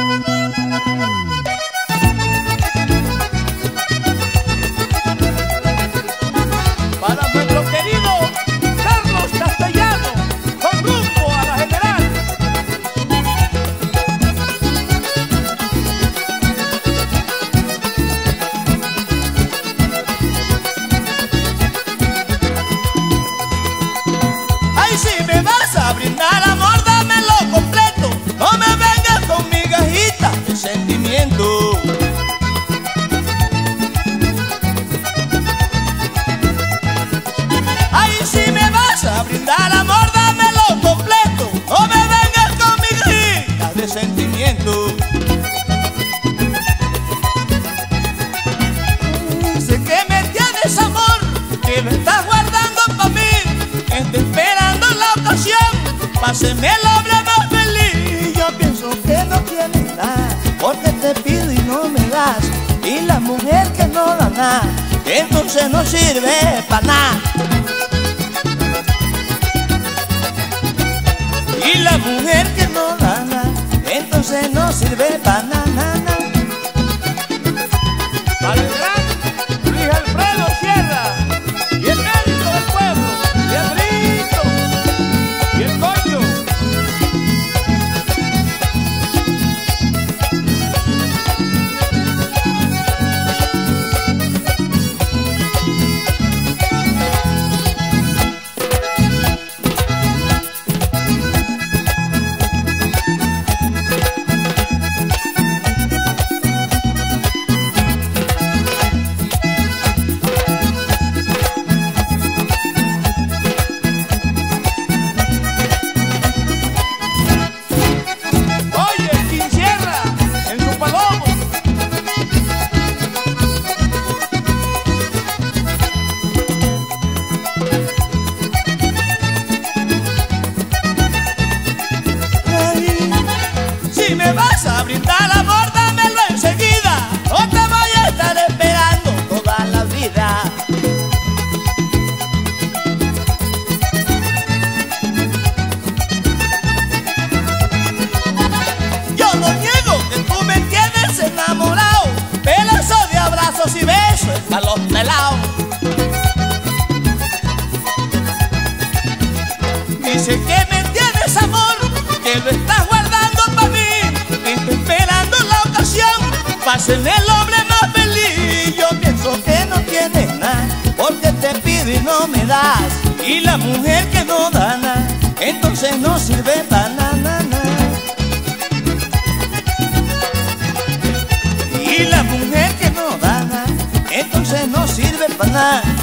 Para nuestro querido Carlos Castellano, con rumbo a la General. Ay, si me vas a brindar amor, dámelo completo. No me vengas con migajitas de sentimiento. Ay, si me vas a brindar amor, dámelo completo. No me vengas con migajitas de sentimiento. Sé que me tienes amor, que lo estás guardando para mí. Estoy esperando la ocasión, páseme el hombre más feliz. Yo pienso que no tienes nada, porque te pido y no me das. Y la mujer que no da nada, entonces no sirve para nada. Y la mujer que no da nada, entonces no sirve para nada. Para el gran Luis Alfredo Sierra y el médico del pueblo, Pedrito y el coño. Si me vas a brindar amor, dámelo enseguida. No te voy a estar esperando toda la vida. Yo no niego que tú me tienes enamorado, pero eso de abrazos y besos es para los pelados. Dice que me tienes amor, que lo estás guardando para mí. Estoy esperando la ocasión, pásenme el hombre más feliz. Yo pienso que no tienes nada, porque te pido y no me das. Y la mujer que no da nada, entonces no sirve para nada. Y la mujer que no da nada, entonces no sirve para nada.